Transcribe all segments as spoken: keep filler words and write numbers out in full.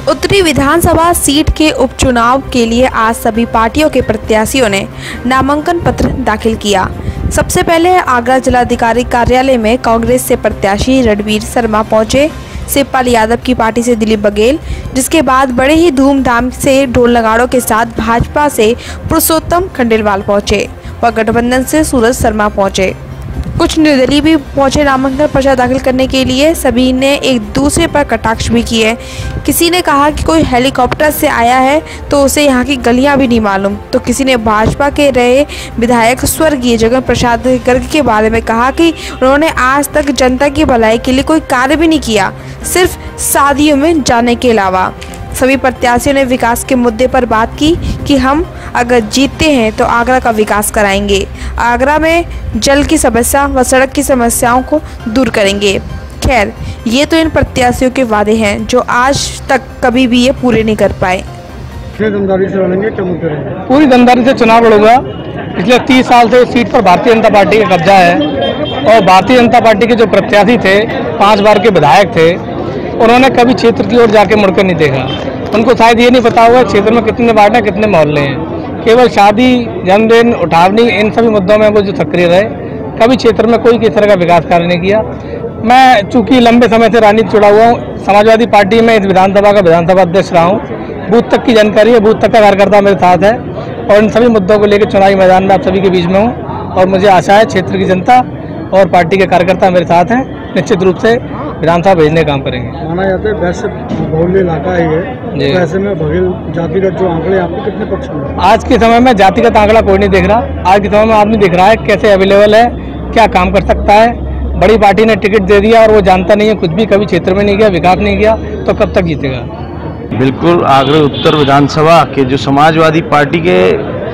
उत्तरी विधानसभा सीट के उपचुनाव के लिए आज सभी पार्टियों के प्रत्याशियों ने नामांकन पत्र दाखिल किया। सबसे पहले आगरा जिलाधिकारी कार्यालय में कांग्रेस से प्रत्याशी रणवीर शर्मा पहुंचे, शिवपाल यादव की पार्टी से दिलीप बघेल, जिसके बाद बड़े ही धूमधाम से ढोल नगाड़ों के साथ भाजपा से पुरुषोत्तम खंडेलवाल पहुंचे व गठबंधन से सूरज शर्मा पहुंचे। कुछ निर्दलीय भी पहुंचे नामांकन पर्चा दाखिल करने के लिए। सभी ने एक दूसरे पर कटाक्ष भी किए। किसी ने कहा कि कोई हेलीकॉप्टर से आया है तो उसे यहाँ की गलियां भी नहीं मालूम, तो किसी ने भाजपा के रहे विधायक स्वर्गीय जगन प्रसाद गर्ग के बारे में कहा कि उन्होंने आज तक जनता की भलाई के लिए कोई कार्य भी नहीं किया, सिर्फ शादियों में जाने के अलावा। सभी प्रत्याशियों ने विकास के मुद्दे पर बात की कि हम अगर जीतते हैं तो आगरा का विकास कराएंगे, आगरा में जल की समस्या व सड़क की समस्याओं को दूर करेंगे। खैर, ये तो इन प्रत्याशियों के वादे हैं जो आज तक कभी भी ये पूरे नहीं कर पाए। दमदारी से लड़ेंगे, क्या मुद्दे रहेंगे? पूरी दमदारी से चुनाव लड़ूंगा। पिछले तीस साल से उस सीट पर भारतीय जनता पार्टी का कब्जा है और भारतीय जनता पार्टी के जो प्रत्याशी थे, पाँच बार के विधायक थे, उन्होंने कभी क्षेत्र की ओर जाके मुड़कर नहीं देखा। उनको शायद ये नहीं पता होगा क्षेत्र में कितने वार्ड हैं, कितने मोहल्ले हैं। केवल शादी, जन्मदिन, उठावनी, इन सभी मुद्दों में वो जो सक्रिय रहे, कभी क्षेत्र में कोई किस तरह का विकास कार्य नहीं किया। मैं चूंकि लंबे समय से राजनीति जुड़ा हुआ हूँ, समाजवादी पार्टी में इस विधानसभा का विधानसभा अध्यक्ष रहा हूँ, बूथ तक की जानकारी है, बूथ तक का कार्यकर्ता मेरे साथ है और इन सभी मुद्दों को लेकर चुनावी मैदान में आप सभी के बीच में हूँ और मुझे आशा है क्षेत्र की जनता और पार्टी के कार्यकर्ता मेरे साथ हैं, निश्चित रूप से विधानसभा भेजने का काम करेंगे। माना जाता है वैसे बहुल्य इलाका ही है, वैसे में बघेल जातिगत जो आंकड़े आपके कितने पक्ष में? आज के समय में जातिगत आंकड़ा कोई नहीं देख रहा। आज के समय में आदमी देख रहा है कैसे अवेलेबल है, क्या काम कर सकता है। बड़ी पार्टी ने टिकट दे दिया और वो जानता नहीं है कुछ भी, कभी क्षेत्र में नहीं गया, विकास नहीं किया, तो कब तक जीतेगा? बिल्कुल, आगरा उत्तर विधानसभा के जो समाजवादी पार्टी के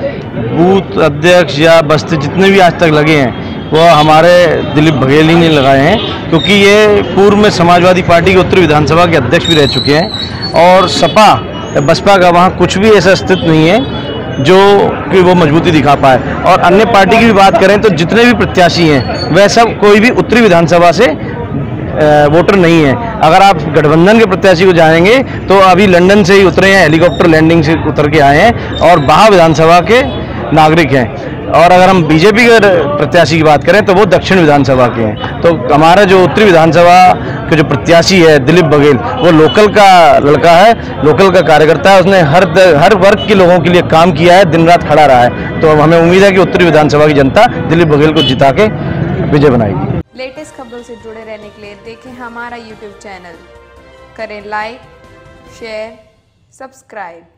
बूथ अध्यक्ष या बस्ते जितने भी आज तक लगे हैं वो हमारे दिलीप बघेल ही ने लगाए हैं, क्योंकि ये पूर्व में समाजवादी पार्टी के उत्तर विधानसभा के अध्यक्ष भी रह चुके हैं और सपा बसपा का वहाँ कुछ भी ऐसा अस्तित्व नहीं है जो कि वो मजबूती दिखा पाए। और अन्य पार्टी की भी बात करें तो जितने भी प्रत्याशी हैं वह सब कोई भी उत्तरी विधानसभा से वोटर नहीं है। अगर आप गठबंधन के प्रत्याशी को जानेंगे तो अभी लंदन से ही उतरे हैं, हेलीकॉप्टर लैंडिंग से उतर के आए हैं और बाहा विधानसभा के नागरिक हैं। और अगर हम बीजेपी के प्रत्याशी की बात करें तो वो दक्षिण विधानसभा के हैं। तो हमारा जो उत्तरी विधानसभा के जो प्रत्याशी है दिलीप बघेल, वो लोकल का लड़का है, लोकल का कार्यकर्ता है। उसने हर हर वर्ग के लोगों के लिए काम किया है, दिन रात खड़ा रहा है। तो हमें उम्मीद है कि उत्तरी विधानसभा की जनता दिलीप बघेल को जिता के विजय बनाएगी। लेटेस्ट खबरों से जुड़े रहने के लिए देखें हमारा यूट्यूब चैनल, करें लाइक, शेयर, सब्सक्राइब।